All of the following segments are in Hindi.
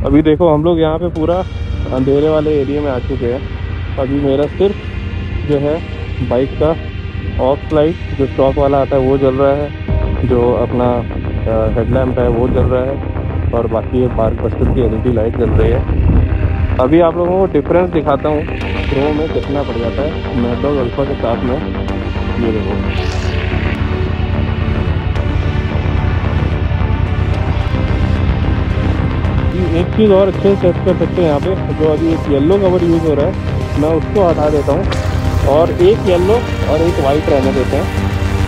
अभी देखो हम लोग यहाँ पे पूरा अंधेरे वाले एरिया में आ चुके हैं। अभी मेरा सिर्फ जो है बाइक का ऑफ लाइट जो स्टॉक वाला आता है वो जल रहा है, जो अपना हेडलैम्प है वो जल रहा है, और बाकी ये पार्क बस्टर की LED लाइट जल रही है। अभी आप लोगों को डिफरेंस दिखाता हूँ प्रो में कितना पड़ जाता है मैड डॉग अल्फा के साथ में। ये देखो, एक चीज़ और अच्छे से सेट कर सकते हैं यहाँ पे, जो अभी एक येलो कवर यूज़ हो रहा है मैं उसको हटा देता हूँ और एक येलो और एक वाइट रहने देते हैं।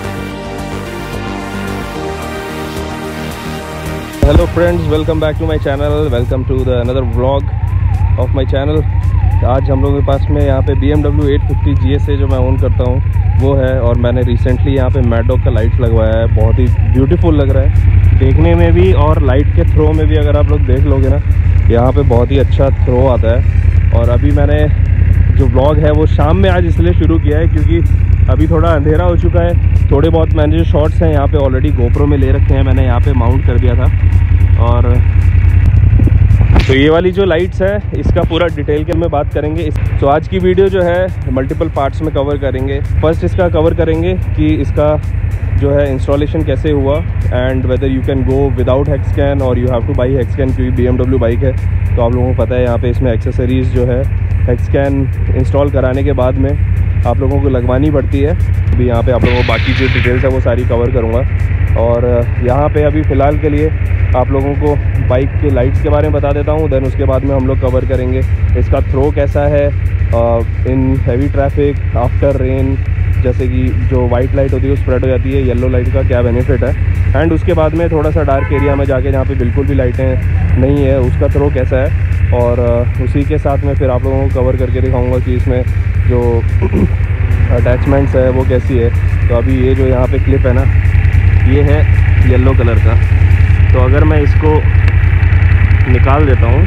Hello friends, welcome back to my channel, welcome to the another vlog of my channel. आज हम लोगों के पास में यहाँ पे BMW 850 GSA जो मैं ओन करता हूँ वो है, और मैंने रिसेंटली यहाँ पे मैड डॉग का लाइट्स लगवाया है। बहुत ही ब्यूटीफुल लग रहा है देखने में भी, और लाइट के थ्रो में भी अगर आप लोग देख लोगे ना यहाँ पे बहुत ही अच्छा थ्रो आता है। और अभी मैंने जो व्लॉग है वो शाम में आज इसलिए शुरू किया है क्योंकि अभी थोड़ा अंधेरा हो चुका है। थोड़े बहुत मैंने जो शॉट्स हैं यहाँ पे ऑलरेडी GoPro में ले रखे हैं, मैंने यहाँ पे माउंट कर दिया था। और तो ये वाली जो लाइट्स है इसका पूरा डिटेल के में बात करेंगे। तो आज की वीडियो जो है मल्टीपल पार्ट्स में कवर करेंगे। फर्स्ट इसका कवर करेंगे कि इसका जो है इंस्टॉलेशन कैसे हुआ, and whether you can go without hexcan और you have to buy hexcan, क्योंकि BMW बाइक है तो आप लोगों को पता है यहाँ पे इसमें एक्सेसरीज़ जो है हेक्सकैन इंस्टॉल कराने के बाद में आप लोगों को लगवानी पड़ती है। अभी यहाँ पे आप लोगों को बाकी जो डिटेल्स है वो सारी कवर करूँगा। और यहाँ पे अभी फ़िलहाल के लिए आप लोगों को बाइक के लाइट्स के बारे में बता देता हूँ, देन उसके बाद में हम लोग कवर करेंगे इसका थ्रो कैसा है in heavy traffic, after rain, जैसे कि जो वाइट लाइट होती है वो स्प्रेड हो जाती है, येलो लाइट का क्या बेनिफिट है, एंड उसके बाद में थोड़ा सा डार्क एरिया में जाके जहाँ पे बिल्कुल भी लाइटें नहीं है उसका थ्रो कैसा है। और उसी के साथ में फिर आप लोगों को कवर करके दिखाऊंगा कि इसमें जो अटैचमेंट्स है वो कैसी है। तो अभी ये जो यहाँ पे क्लिप है ना ये है येलो कलर का, तो अगर मैं इसको निकाल देता हूँ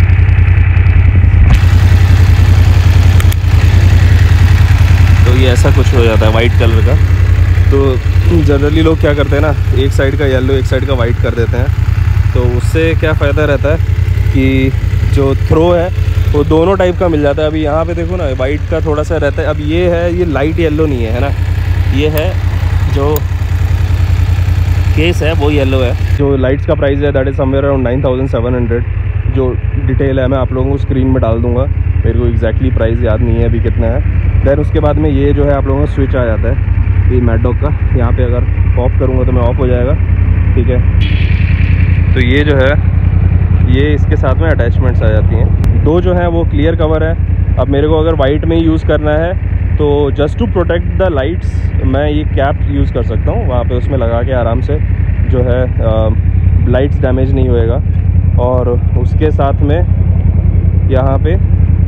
तो ये ऐसा कुछ हो जाता है वाइट कलर का। तो जनरली लोग क्या करते हैं ना, एक साइड का येलो एक साइड का वाइट कर देते हैं, तो उससे क्या फ़ायदा रहता है कि जो थ्रो है वो दोनों टाइप का मिल जाता है। अभी यहाँ पे देखो ना वाइट का थोड़ा सा रहता है। अब ये है, ये लाइट येलो नहीं है ना, ये है जो केस है वो येलो है। जो लाइट्स का प्राइस है दैट इज़ समवेयर अराउंड 9700। जो डिटेल है मैं आप लोगों को स्क्रीन में डाल दूंगा, मेरे को एग्जैक्टली प्राइस याद नहीं है अभी कितना है। देन उसके बाद में ये जो है आप लोगों को स्विच आ जाता है ये मैड डॉग का, यहाँ पे अगर ऑफ़ करूँगा तो मैं ऑफ़ हो जाएगा, ठीक है। तो ये जो है ये इसके साथ में अटैचमेंट्स आ जाती हैं। दो जो है वो क्लियर कवर है। अब मेरे को अगर वाइट में ही यूज़ करना है तो just to protect the lights मैं ये कैप यूज़ कर सकता हूँ, वहाँ पे उसमें लगा के आराम से जो है लाइट्स डैमेज नहीं होएगा। और उसके साथ में यहाँ पे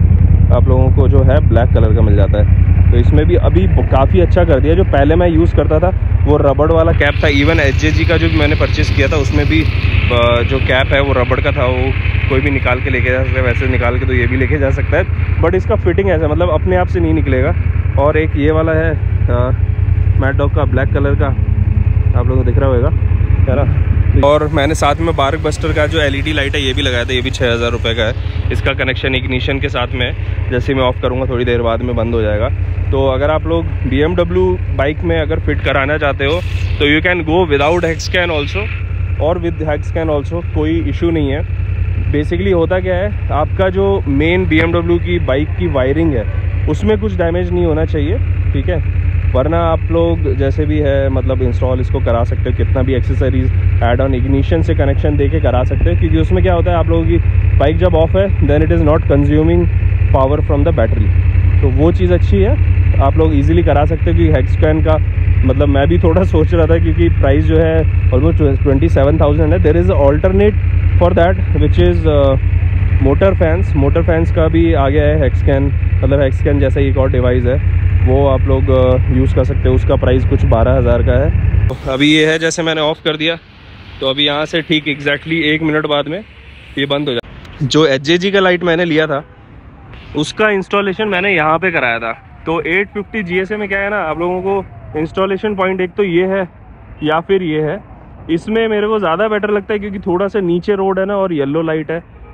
आप लोगों को जो है ब्लैक कलर का मिल जाता है। तो इसमें भी अभी काफ़ी अच्छा कर दिया। जो पहले मैं यूज़ करता था वो रबड़ वाला कैप था, इवन HJG का जो मैंने परचेज़ किया था उसमें भी जो कैप है वो रबड़ का था, वो कोई भी निकाल के लेके जा सकता है। वैसे निकाल के तो ये भी लेके जा सकता है, बट इसका फिटिंग ऐसा मतलब अपने आप से नहीं निकलेगा। और एक ये वाला है मैड डॉग का ब्लैक कलर का, आप लोगों को दिख रहा होगा है ना। और मैंने साथ में पार्क बस्टर का जो LED लाइट है ये भी लगाया था, ये भी 6000 रुपये का है। इसका कनेक्शन इग्निशन के साथ में, जैसे मैं ऑफ़ करूँगा थोड़ी देर बाद में बंद हो जाएगा। तो अगर आप लोग BMW बाइक में अगर फिट कराना चाहते हो तो you can go without hexcan also और विद हेक्सकैन ऑल्सो, कोई इशू नहीं है। बेसिकली होता क्या है, आपका जो मेन BMW की बाइक की वायरिंग है उसमें कुछ डैमेज नहीं होना चाहिए, ठीक है। वरना आप लोग जैसे भी है मतलब इंस्टॉल इसको करा सकते हो, कितना भी एक्सेसरीज ऐड ऑन इग्निशन से कनेक्शन दे के करा सकते हो, क्योंकि उसमें क्या होता है आप लोगों की बाइक जब ऑफ है then it is not consuming power from the battery, तो वो चीज़ अच्छी है, आप लोग इजीली करा सकते हो। कि हेक्सकैन का मतलब मैं भी थोड़ा सोच रहा था क्योंकि प्राइस जो है ऑलमोस्ट 27,000 है। There is alternate for that which is motor fans का भी आ गया है हेक्सकैन, मतलब हेक्सकैन जैसा एक और डिवाइस है वो आप लोग यूज़ कर सकते हो। उसका प्राइस कुछ 12,000 का है। तो अभी ये है, जैसे मैंने ऑफ़ कर दिया तो अभी यहाँ से ठीक एग्जैक्टली 1 मिनट बाद में ये बंद हो जाए। जो HJG का लाइट मैंने लिया था उसका इंस्टॉलेशन मैंने यहाँ पे कराया था। तो 850 GSA में क्या है ना, आप लोगों को इंस्टॉलेशन पॉइंट एक तो ये है या फिर ये है। इसमें मेरे को ज़्यादा बेटर लगता है क्योंकि थोड़ा सा नीचे रोड है ना और येलो लाइट है,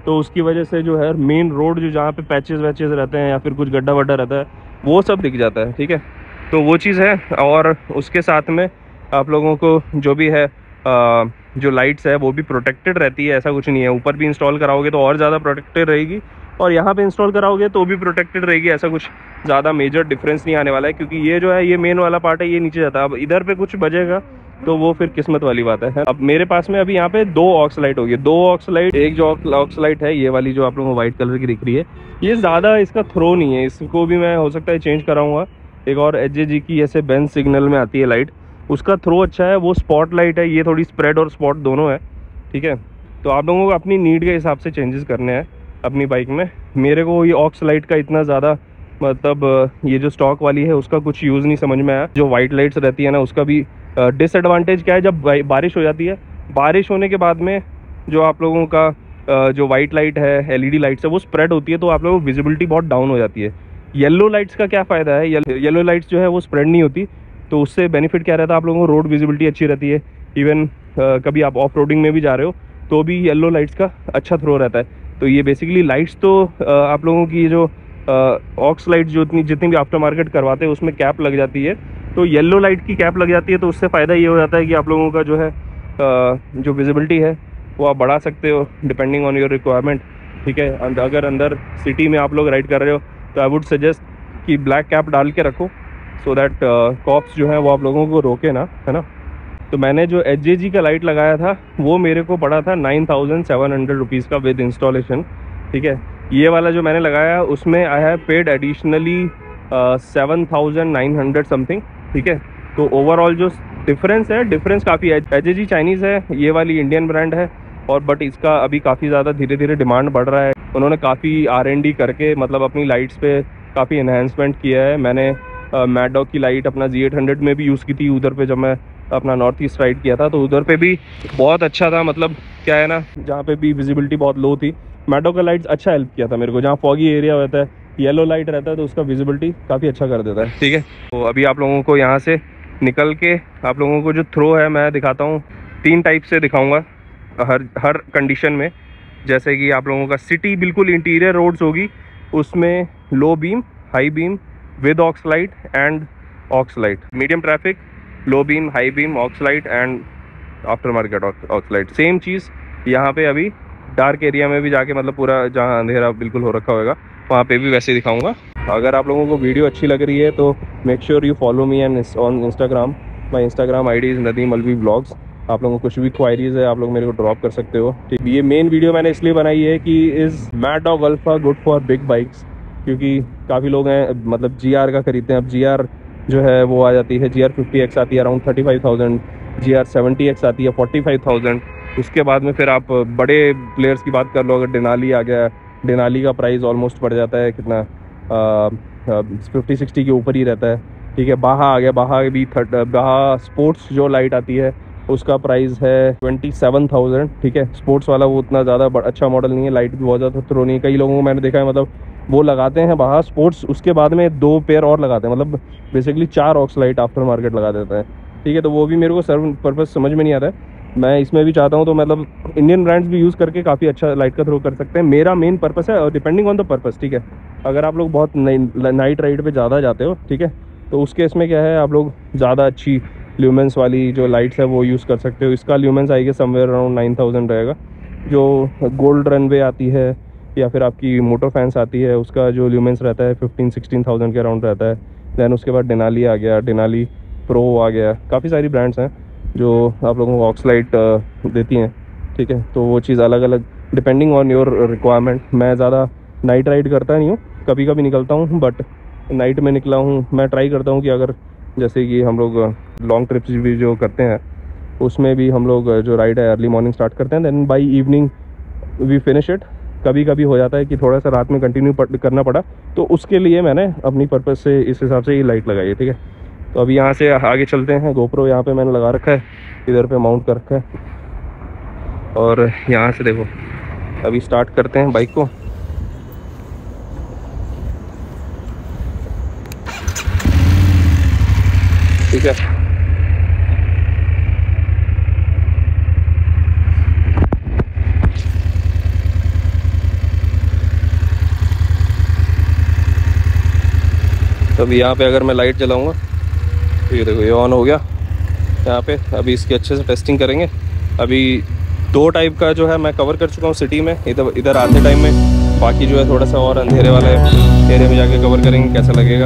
तो उसकी वजह से जो है मेन रोड जो जहाँ पे पैचेस वैचेस रहते हैं या फिर कुछ गड्ढा वड्ढा रहता है वो सब दिख जाता है, ठीक है। तो वो चीज़ है। और उसके साथ में आप लोगों को जो भी है जो लाइट्स है वो भी प्रोटेक्टेड रहती है, ऐसा कुछ नहीं है। ऊपर भी इंस्टॉल कराओगे तो और ज़्यादा प्रोटेक्टेड रहेगी, और यहाँ पे इंस्टॉल कराओगे तो भी प्रोटेक्टेड रहेगी। ऐसा कुछ ज़्यादा मेजर डिफरेंस नहीं आने वाला है, क्योंकि ये जो है ये मेन वाला पार्ट है, ये नीचे जाता है। अब इधर पे कुछ बजेगा तो वो फिर किस्मत वाली बात है। अब मेरे पास में अभी यहाँ पे 2 ऑक्स लाइट होगी, 2 ऑक्स लाइट। एक जो ऑक्स लाइट है ये वाली जो आप लोगों को व्हाइट कलर की दिख रही है, ये ज़्यादा इसका थ्रो नहीं है, इसको भी मैं हो सकता है चेंज कराऊंगा। एक और HJG की ऐसे बेंच सिग्नल में आती है लाइट, उसका थ्रो अच्छा है, वो स्पॉट लाइट है, ये थोड़ी स्प्रेड और स्पॉट दोनों है, ठीक है। तो आप लोगों को अपनी नीड के हिसाब से चेंजेस करने हैं अपनी बाइक में। मेरे को ये ऑक्स लाइट का इतना ज़्यादा मतलब ये जो स्टॉक वाली है उसका कुछ यूज़ नहीं समझ में आया। जो वाइट लाइट्स रहती है ना उसका भी डिसएडवांटेज क्या है, जब बारिश हो जाती है, बारिश होने के बाद में जो आप लोगों का जो वाइट लाइट है, LED लाइट्स है, वो स्प्रेड होती है, तो आप लोगों को विजिबिलिटी बहुत डाउन हो जाती है। येलो लाइट्स का क्या फ़ायदा है, येलो लाइट्स जो है वो स्प्रेड नहीं होती, तो उससे बेनिफिट क्या रहता है, आप लोगों को रोड विजिबिलिटी अच्छी रहती है। इवन कभी आप ऑफ रोडिंग में भी जा रहे हो तो भी येलो लाइट्स का अच्छा थ्रो रहता है। तो ये बेसिकली लाइट्स तो आप लोगों की जो ऑक्स लाइट जो जितनी भी आफ्टर मार्केट करवाते हैं उसमें कैप लग जाती है, तो येलो लाइट की कैप लग जाती है। तो उससे फ़ायदा ये हो जाता है कि आप लोगों का जो है जो विजिबिलिटी है वो आप बढ़ा सकते हो डिपेंडिंग ऑन योर रिक्वायरमेंट, ठीक है। अगर अंदर सिटी में आप लोग राइड कर रहे हो तो आई वुड सजेस्ट कि ब्लैक कैप डाल के रखो, सो दैट कॉप्स जो है वो आप लोगों को रोके ना, है ना। तो मैंने जो HJG का लाइट लगाया था वो मेरे को पड़ा था 9700 रुपीज़ का विद इंस्टॉलेशन, ठीक है। ये वाला जो मैंने लगाया उसमें I have paid additionally 7900 something, ठीक है। तो ओवरऑल जो डिफरेंस है, डिफरेंस काफ़ी है। HJG चाइनीज़ है, ये वाली इंडियन ब्रांड है, और बट इसका अभी काफ़ी ज़्यादा धीरे धीरे डिमांड बढ़ रहा है। उन्होंने काफ़ी R&D करके मतलब अपनी लाइट्स पे काफ़ी इन्हेंसमेंट किया है। मैंने मैड डॉग की लाइट अपना Z800 में भी यूज़ की थी, उधर पे जब मैं अपना नॉर्थ ईस्ट राइड किया था, तो उधर पे भी बहुत अच्छा था। मतलब क्या है ना, जहाँ पे भी विजिबिलिटी बहुत लो थी, मैड डॉग का लाइट्स अच्छा हेल्प किया था मेरे को। जहाँ फॉगी एरिया होता है, येलो लाइट रहता है, तो उसका विजिबिलिटी काफ़ी अच्छा कर देता है, ठीक है। तो अभी आप लोगों को यहाँ से निकल के आप लोगों को जो थ्रो है मैं दिखाता हूँ। 3 टाइप से दिखाऊँगा हर कंडीशन में। जैसे कि आप लोगों का सिटी बिल्कुल इंटीरियर रोड्स होगी, उसमें low beam, high beam with aux light and aux light. Medium traffic, low beam, high beam, aux light and aftermarket aux light. Same चीज़ यहाँ पे अभी डार्क एरिया में भी जाके, मतलब पूरा जहाँ अंधेरा बिल्कुल हो रखा होगा वहाँ पे भी वैसे दिखाऊंगा। अगर आप लोगों को वीडियो अच्छी लग रही है तो make sure you follow me on Instagram. My Instagram ID is Nadeem Alvi vlogs. आप लोगों को कुछ भी क्वायरीज है आप लोग मेरे को ड्रॉप कर सकते हो, ठीक। ये मेन वीडियो मैंने इसलिए बनाई है कि is Mad Dog Alpha good for big bikes, क्योंकि काफ़ी लोग हैं मतलब GR का खरीदते हैं। अब GR जो है वो आ जाती है, GR 50X आती है अराउंड 35,000, GR 70X आती है 45,000। उसके बाद में फिर आप बड़े प्लेयर्स की बात कर लो, अगर डेनाली आ गया, डेनाली का प्राइस ऑलमोस्ट पड़ जाता है कितना 50-60 के ऊपर ही रहता है, ठीक है। बाहा आ गया, बाहा स्पोर्ट्स जो लाइट आती है उसका प्राइस है 27,000, ठीक है। स्पोर्ट्स वाला वो उतना ज़्यादा अच्छा मॉडल नहीं है, लाइट भी बहुत ज़्यादा थ्रो नहीं है। कई लोगों को मैंने देखा है मतलब वो लगाते हैं बाहा स्पोर्ट्स, उसके बाद में 2 पेयर और लगाते हैं, मतलब basically 4 aux light aftermarket लगा देते हैं, ठीक है। तो वो भी मेरे को सर्व पर्पज़ समझ में नहीं आता है। मैं इसमें भी चाहता हूँ तो मतलब इंडियन ब्रांड्स भी यूज़ करके काफ़ी अच्छा लाइट का थ्रो कर सकते हैं। मेरा मेन पर्पस है, और डिपेंडिंग ऑन द पर्पस, ठीक है। अगर आप लोग बहुत नाइट राइड पे ज़्यादा जाते हो, ठीक है, तो उस केस में क्या है, आप लोग ज़्यादा अच्छी ल्यूमेंस वाली जो लाइट्स है वो यूज़ कर सकते हो। इसका ल्यूमेंस आएगा समवेयर अराउंड 9000 रहेगा। जो गोल्ड रनवे आती है या फिर आपकी मोटर फैंस आती है, उसका जो ल्यूमेंस रहता है 15-16,000 के अराउंड रहता है। दैन उसके बाद डेनाली आ गया, डेनाली प्रो आ गया, काफ़ी सारी ब्रांड्स हैं जो आप लोगों को ऑक्स लाइट देती हैं, ठीक है। तो वो चीज़ अलग अलग डिपेंडिंग ऑन योर रिक्वायरमेंट। मैं ज़्यादा नाइट राइड करता नहीं हूँ, कभी कभी निकलता हूँ, बट नाइट में निकला हूँ मैं ट्राई करता हूँ कि अगर जैसे कि हम लोग लॉन्ग ट्रिप्स भी जो करते हैं उसमें भी हम लोग जो राइड है अर्ली मॉर्निंग स्टार्ट करते हैं, then by evening we finish it. कभी कभी हो जाता है कि थोड़ा सा रात में कंटिन्यू करना पड़ा, तो उसके लिए मैंने अपनी पर्पज़ से इस हिसाब से ये लाइट लगाई है, ठीक है। तो अभी यहाँ से आगे चलते हैं। गोप्रो यहाँ पे मैंने लगा रखा है, इधर पे माउंट कर रखा है, और यहाँ से देखो अभी स्टार्ट करते हैं बाइक को। ठीक है, तो अभी यहाँ पे अगर मैं लाइट जलाऊँगा तो ये देखो ये ऑन हो गया यहाँ पे। अभी इसकी अच्छे से टेस्टिंग करेंगे। अभी 2 टाइप का जो है मैं कवर कर चुका हूँ सिटी में, इधर आते टाइम में। बाकी जो है थोड़ा सा और अंधेरे वाले एरिया में जाके कवर करेंगे, कैसा लगेगा।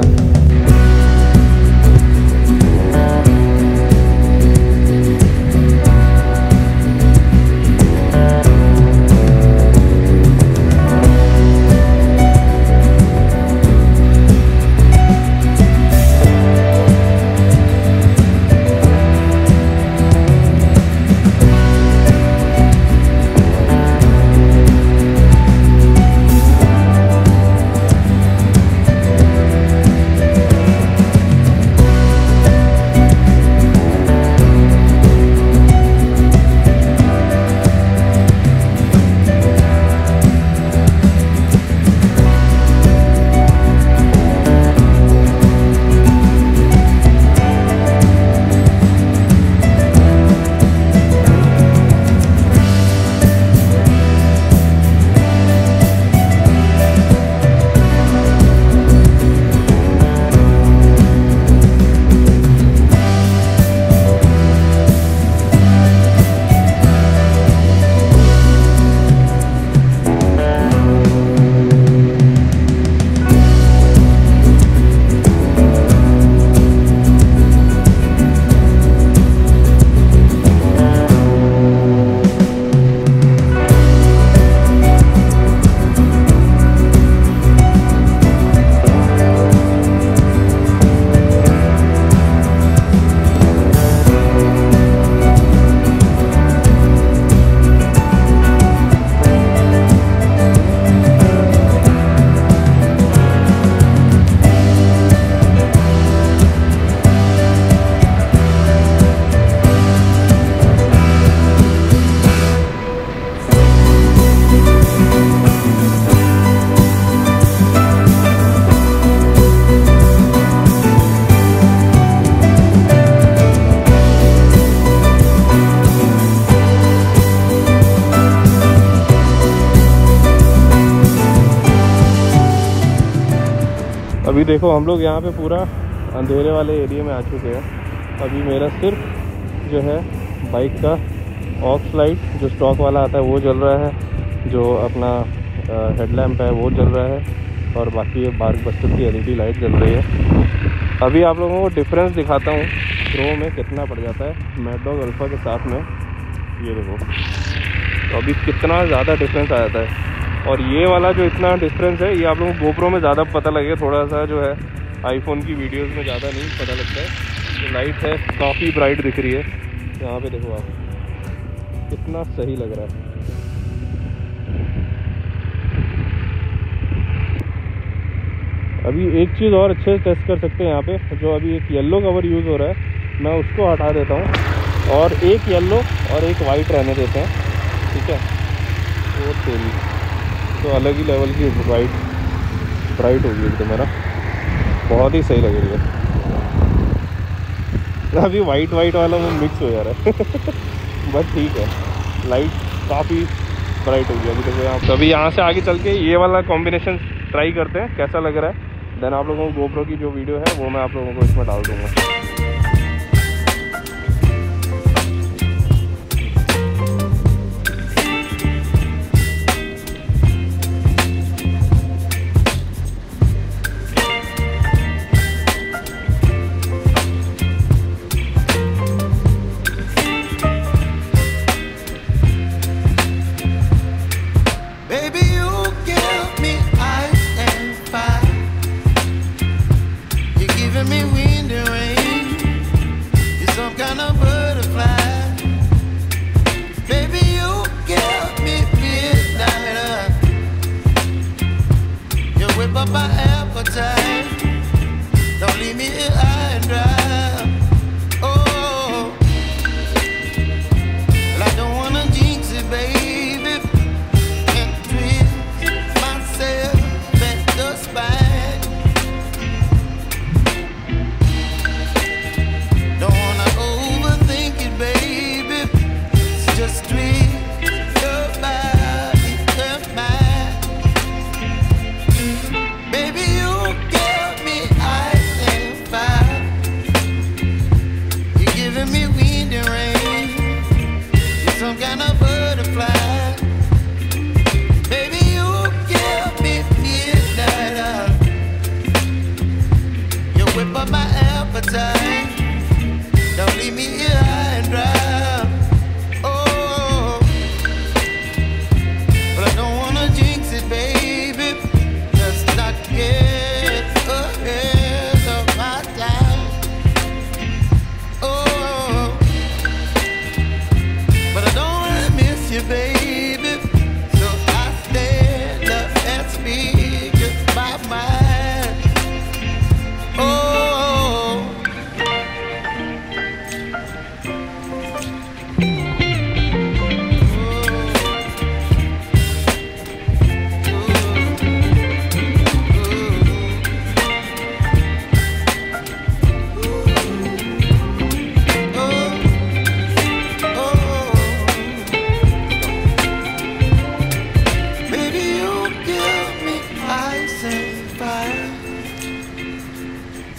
अभी देखो हम लोग यहाँ पे पूरा अंधेरे वाले एरिया में आ चुके हैं। अभी मेरा सिर्फ जो है बाइक का ऑक्स लाइट जो स्टॉक वाला आता है वो जल रहा है, जो अपना हेडलैम्प है वो जल रहा है, और बाकी ये बार्क बस्टर की एलईडी लाइट जल रही है। अभी आप लोगों को डिफरेंस दिखाता हूँ प्रो में कितना पड़ जाता है मैड डॉग अल्फा के साथ में। ये देखो तो अभी कितना ज़्यादा डिफरेंस आ जाता है। और ये वाला जो इतना डिफरेंस है ये आप लोगों को गोप्रो में ज़्यादा पता लगेगा, थोड़ा सा जो है आईफोन की वीडियोस में ज़्यादा नहीं पता लगता है। तो लाइट है काफ़ी ब्राइट दिख रही है। यहाँ पे देखो आप कितना सही लग रहा है। अभी एक चीज़ और अच्छे से टेस्ट कर सकते हैं यहाँ पे, जो अभी एक येलो कवर यूज़ हो रहा है मैं उसको हटा देता हूँ और एक येलो और एक वाइट रहने देते हैं, ठीक है। वो तेरी तो अलग ही लेवल की ब्राइट होगी एकदम, मेरा बहुत ही सही लग रही है। अभी वाइट वाला वो मिक्स हो जा रहा है बट ठीक है, लाइट काफ़ी ब्राइट होगी अभी तक यहाँ। तो अभी यहाँ से आगे चल के ये वाला कॉम्बिनेशन ट्राई करते हैं कैसा लग रहा है। देन आप लोगों को गोप्रो की जो वीडियो है वो मैं आप लोगों को इसमें डाल दूँगा। Me wind and rain,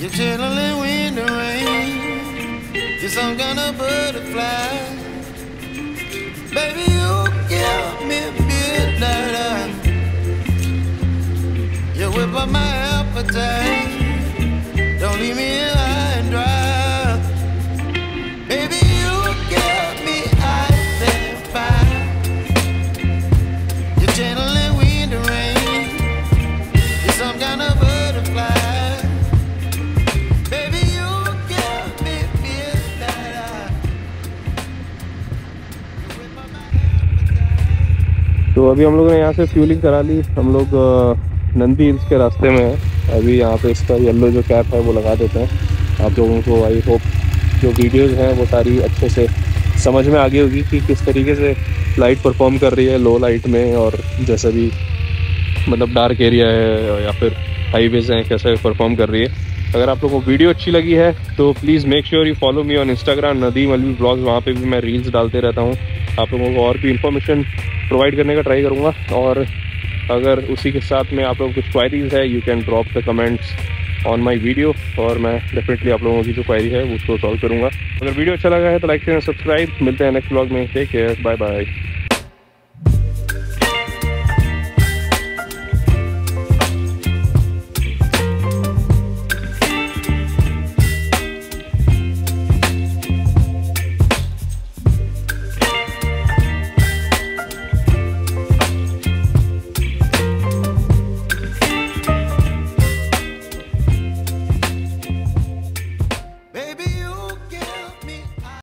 You're channeling wind and rain. You're some kind of butterfly. Baby, you give me midnight. You whip up my appetite. Don't leave me high and dry. Baby, you give me ice and fire. You're channeling wind and rain. You're some kind of butterfly. Baby, you give me midnight. You whip up my appetite. तो अभी हम लोगों ने यहाँ से फ्यूलिंग करा ली। हम लोग नंदी हिल्स के रास्ते में हैं। अभी यहाँ पे इसका येलो जो कैप है वो लगा देते हैं। आप लोगों को आई होप जो वीडियोस हैं वो सारी अच्छे से समझ में आ गई होगी कि किस तरीके से लाइट परफॉर्म कर रही है लो लाइट में, और जैसे भी मतलब डार्क एरिया है या फिर हाईवेज हैं कैसे परफॉर्म कर रही है। अगर आप लोगों को वीडियो अच्छी लगी है तो please make sure you follow me on Instagram Nadeem Alvi blogs. वहाँ पे भी मैं रील्स डालते रहता हूँ। आप लोगों को और भी इंफॉर्मेशन प्रोवाइड करने का ट्राई करूँगा। और अगर उसी के साथ में आप लोगों को कुछ क्वायरीज है you can drop the comments on my video, और मैं डेफिनेटली आप लोगों की जो क्वायरी है उसको सॉल्व करूँगा। अगर वीडियो अच्छा लगा है तो लाइक शेयर सब्सक्राइब। मिलते हैं नेक्स्ट ब्लॉग में। Take care, bye bye.